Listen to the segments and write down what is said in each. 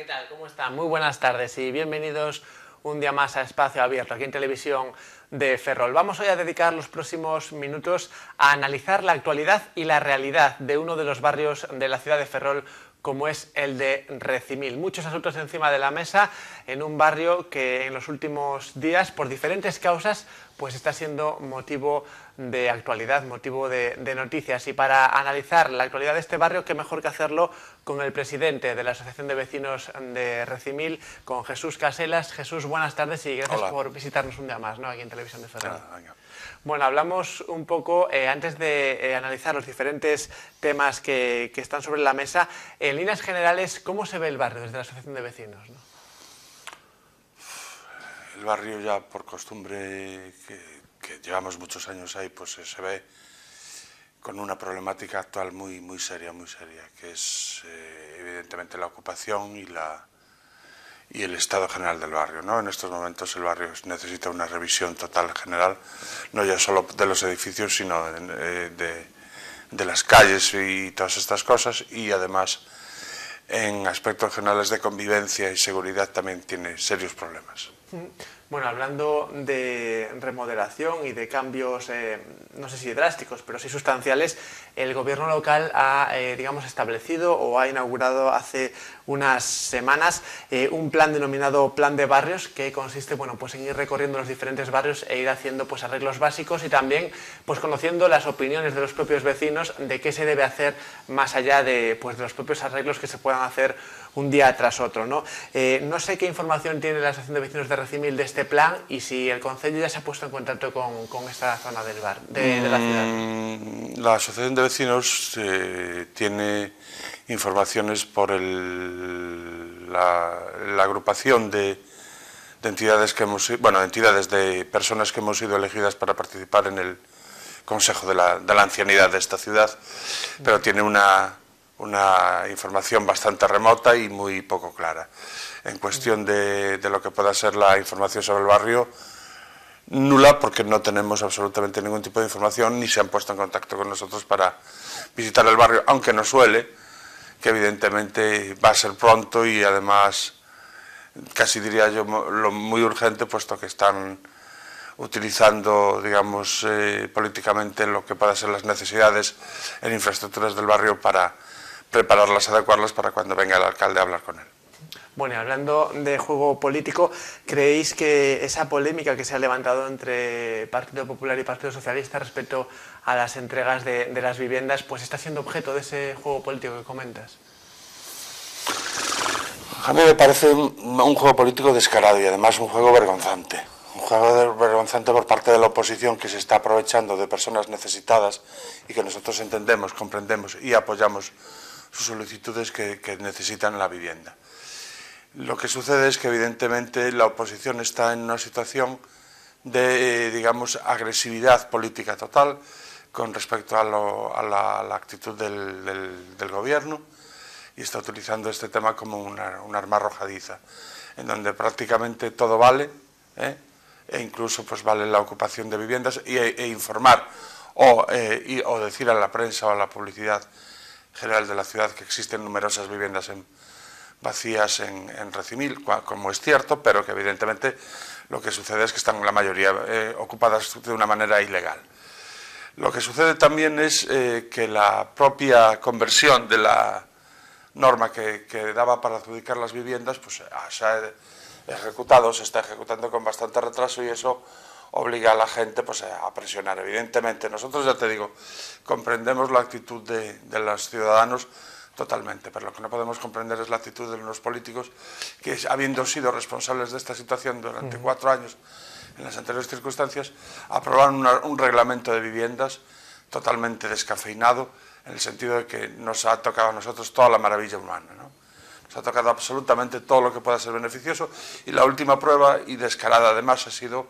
¿qué tal? ¿Cómo están? Muy buenas tardes y bienvenidos un día más a Espacio Abierto, aquí en Televisión de Ferrol. Vamos hoy a dedicar los próximos minutos a analizar la actualidad y la realidad de uno de los barrios de la ciudad de Ferrol, como es el de Recimil. Muchos asuntos encima de la mesa en un barrio que en los últimos días, por diferentes causas, pues está siendo motivo de actualidad, motivo de noticias. Y para analizar la actualidad de este barrio, qué mejor que hacerlo con el presidente de la Asociación de Vecinos de Recimil, con Jesús Caselas. Jesús, buenas tardes y gracias por visitarnos un día más, ¿no?, aquí en Televisión de Ferrol. Bueno, hablamos un poco, antes de analizar los diferentes temas que están sobre la mesa, en líneas generales, ¿cómo se ve el barrio desde la Asociación de Vecinos, ¿no? El barrio, ya por costumbre que llevamos muchos años ahí, pues se ve con una problemática actual muy seria, que es evidentemente la ocupación y el estado general del barrio, ¿no? En estos momentos el barrio necesita una revisión total general, no ya solo de los edificios, sino de las calles y todas estas cosas, y además en aspectos generales de convivencia y seguridad también tiene serios problemas. Bueno, hablando de remodelación y de cambios, no sé si drásticos, pero sí sustanciales, el gobierno local ha, digamos, establecido o ha inaugurado hace unas semanas un plan denominado Plan de Barrios, que consiste, bueno, pues en ir recorriendo los diferentes barrios e ir haciendo, pues, arreglos básicos y también, pues, conociendo las opiniones de los propios vecinos de qué se debe hacer más allá de, pues, de los propios arreglos que se puedan hacer un día tras otro, ¿no? No sé qué información tiene la Asociación de Vecinos de Recimil de este plan y si el Concello ya se ha puesto en contacto con esta zona del de la ciudad. La Asociación de Vecinos tiene informaciones por la agrupación de entidades que entidades de personas que hemos sido elegidas para participar en el Consejo de la Ancianidad de esta ciudad, pero tiene una información bastante remota y muy poco clara. En cuestión de lo que pueda ser la información sobre el barrio, nula, porque no tenemos absolutamente ningún tipo de información, ni se han puesto en contacto con nosotros para visitar el barrio, aunque nos suele, que evidentemente va a ser pronto y además, casi diría yo, lo muy urgente, puesto que están utilizando, digamos, políticamente lo que puedan ser las necesidades en infraestructuras del barrio para prepararlas, adecuarlas para cuando venga el alcalde a hablar con él. Bueno, y hablando de juego político, ¿creéis que esa polémica que se ha levantado entre Partido Popular y Partido Socialista respecto a las entregas de las viviendas, pues está siendo objeto de ese juego político que comentas? A mí me parece un juego político descarado y además un juego vergonzante. Un juego vergonzante por parte de la oposición, que se está aprovechando de personas necesitadas y que nosotros entendemos, comprendemos y apoyamos sus solicitudes que necesitan la vivienda. Lo que sucede es que evidentemente la oposición está en una situación de, digamos, agresividad política total con respecto a la actitud del gobierno, y está utilizando este tema como un arma arrojadiza, en donde prácticamente todo vale, e incluso pues vale la ocupación de viviendas e informar o decir a la prensa o a la publicidad general de la ciudad que existen numerosas viviendas vacías en Recimil, como es cierto, pero que evidentemente lo que sucede es que están la mayoría ocupadas de una manera ilegal. Lo que sucede también es que la propia conversión de la norma que daba para adjudicar las viviendas pues se está ejecutando con bastante retraso, y eso obliga a la gente pues a presionar. Evidentemente, nosotros, ya te digo, comprendemos la actitud de los ciudadanos totalmente, pero lo que no podemos comprender es la actitud de los políticos que, habiendo sido responsables de esta situación durante 4 años en las anteriores circunstancias, aprobaron un reglamento de viviendas totalmente descafeinado, en el sentido de que nos ha tocado a nosotros toda la maravilla humana, ¿no? Nos ha tocado absolutamente todo lo que pueda ser beneficioso, y la última prueba, y descarada además, ha sido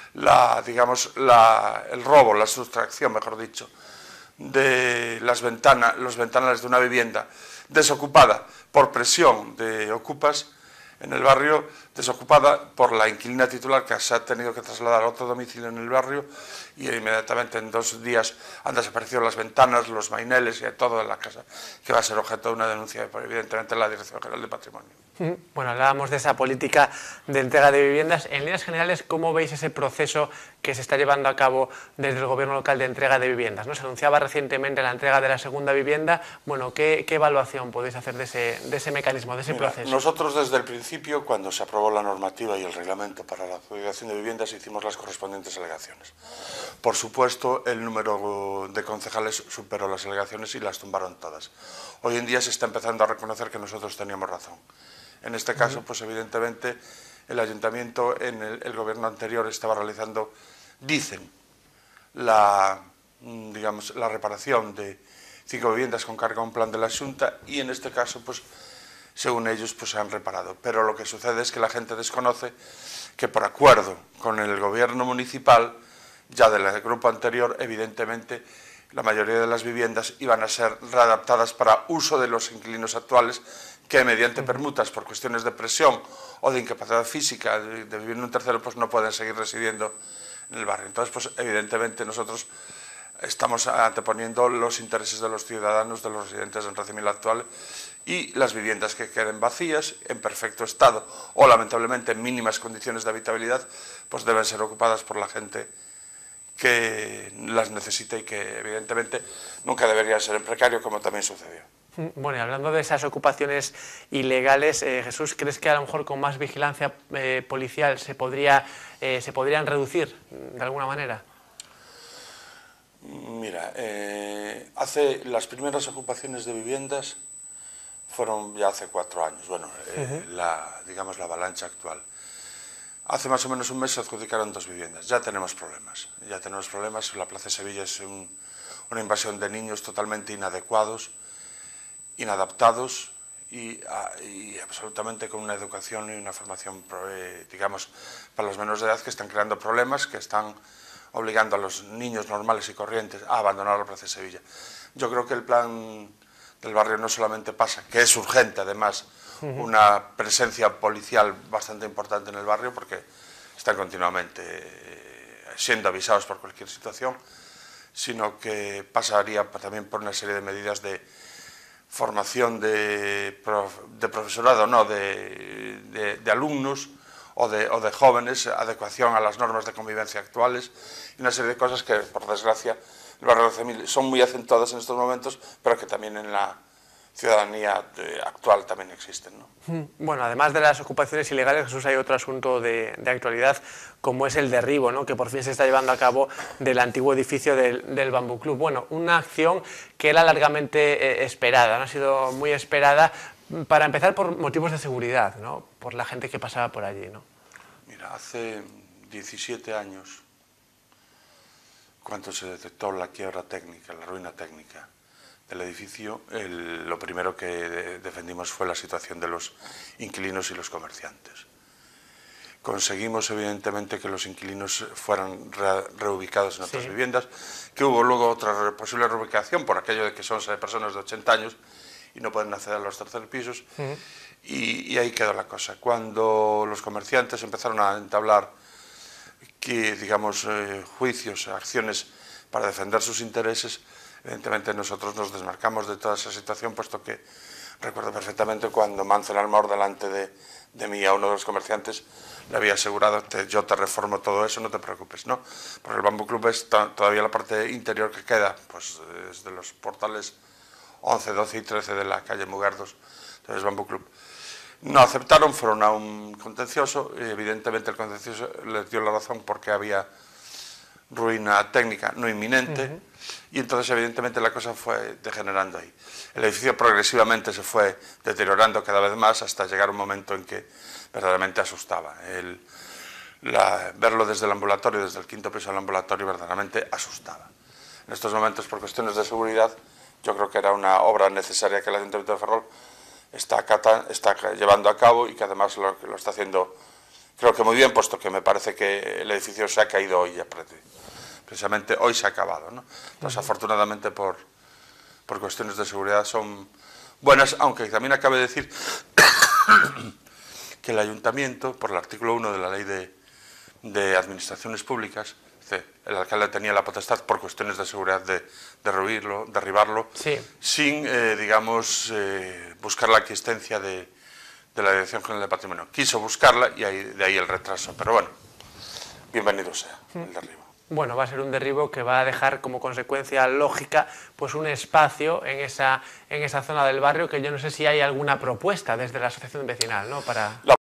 el robo, la sustracción, mejor dicho, de los ventanales de una vivienda desocupada por presión de ocupas en el barrio, desocupada por la inquilina titular, que se ha tenido que trasladar a otro domicilio en el barrio, y inmediatamente en 2 días han desaparecido las ventanas, los maineles y todo de la casa, que va a ser objeto de una denuncia, evidentemente, en la Dirección General de Patrimonio. Bueno, hablábamos de esa política de entrega de viviendas. En líneas generales, ¿cómo veis ese proceso que se está llevando a cabo desde el gobierno local de entrega de viviendas, ¿no? Se anunciaba recientemente la entrega de la segunda vivienda. Bueno, ¿qué evaluación podéis hacer de ese mecanismo, de ese proceso? Nosotros desde el principio, cuando se aprobó la normativa y el reglamento para la adjudicación de viviendas, hicimos las correspondientes alegaciones. Por supuesto, el número de concejales superó las alegaciones y las tumbaron todas. Hoy en día se está empezando a reconocer que nosotros teníamos razón. En este caso, pues evidentemente, el ayuntamiento en el gobierno anterior estaba realizando, dicen, la reparación de 5 viviendas con carga a un plan de la Xunta, y en este caso, pues, según ellos, pues se han reparado. Pero lo que sucede es que la gente desconoce que por acuerdo con el gobierno municipal, ya del grupo anterior, evidentemente, la mayoría de las viviendas iban a ser readaptadas para uso de los inquilinos actuales, que mediante permutas por cuestiones de presión o de incapacidad física de vivir en un tercero, pues no pueden seguir residiendo en el barrio. Entonces, pues evidentemente nosotros estamos anteponiendo los intereses de los ciudadanos, de los residentes en régimen actual, y las viviendas que queden vacías, en perfecto estado o lamentablemente en mínimas condiciones de habitabilidad, pues deben ser ocupadas por la gente que las necesita y que evidentemente nunca debería ser en precario, como también sucedió. Bueno, y hablando de esas ocupaciones ilegales, Jesús, ¿crees que a lo mejor con más vigilancia policial se podrían reducir de alguna manera? Mira, las primeras ocupaciones de viviendas fueron ya hace 4 años, bueno, la avalancha actual. Hace más o menos un mes se adjudicaron 2 viviendas, ya tenemos problemas, la Plaza de Sevilla es una invasión de niños totalmente inadecuados, inadaptados y absolutamente con una educación y una formación, para los menores de edad, que están creando problemas, que están obligando a los niños normales y corrientes a abandonar la Plaza de Sevilla. Yo creo que el plan del barrio no solamente pasa, que es urgente además, una presencia policial bastante importante en el barrio, porque están continuamente siendo avisados por cualquier situación, sino que pasaría también por una serie de medidas de formación de profesorado, no, de alumnos o de jóvenes, adecuación a las normas de convivencia actuales y una serie de cosas que, por desgracia, el barrio de Cemil son muy acentuadas en estos momentos, pero que también en la ciudadanía actual también existen, ¿no? Bueno, además de las ocupaciones ilegales, Jesús, hay otro asunto de actualidad, como es el derribo, ¿no?, que por fin se está llevando a cabo del antiguo edificio del Bambú Club. Bueno, una acción que era largamente esperada, ¿no? Ha sido muy esperada, para empezar por motivos de seguridad, ¿no?, por la gente que pasaba por allí, ¿no? Mira, hace 17 años, cuando se detectó la quiebra técnica, la ruina técnica del edificio, lo primero que defendimos fue la situación de los inquilinos y los comerciantes. Conseguimos, evidentemente, que los inquilinos fueran reubicados en otras viviendas, que hubo luego otra posible reubicación por aquello de que son personas de 80 años y no pueden acceder a los terceros pisos, y ahí quedó la cosa. Cuando los comerciantes empezaron a entablar juicios, acciones para defender sus intereses, evidentemente nosotros nos desmarcamos de toda esa situación, puesto que recuerdo perfectamente cuando Manzo en Almor, delante de mí, a uno de los comerciantes, le había asegurado que yo te reformo todo eso, no te preocupes, ¿no? Porque el Bambú Club es todavía la parte interior que queda, pues desde los portales 11, 12 y 13 de la calle Mugardos, entonces Bambú Club. No aceptaron, fueron a un contencioso, y evidentemente el contencioso les dio la razón porque había ruina técnica no inminente, y entonces evidentemente la cosa fue degenerando ahí. El edificio progresivamente se fue deteriorando cada vez más hasta llegar un momento en que verdaderamente asustaba. Verlo desde el ambulatorio, desde el 5º piso del ambulatorio, verdaderamente asustaba. En estos momentos, por cuestiones de seguridad, yo creo que era una obra necesaria que el Ayuntamiento de Ferrol está llevando a cabo, y que además lo está haciendo, creo que muy bien, puesto que me parece que el edificio se ha caído hoy ya, precisamente hoy se ha acabado, ¿no? Entonces, afortunadamente, por cuestiones de seguridad son buenas, aunque también acabe de decir que el Ayuntamiento, por el artículo 1 de la Ley de Administraciones Públicas, el alcalde tenía la potestad, por cuestiones de seguridad, de derribarlo, sí, sin, buscar la aquiescencia de de la Dirección General de Patrimonio. Quiso buscarla y de ahí el retraso. Pero bueno, bienvenido sea el derribo. Bueno, va a ser un derribo que va a dejar como consecuencia lógica pues un espacio en esa zona del barrio, que yo no sé si hay alguna propuesta desde la asociación vecinal, ¿no?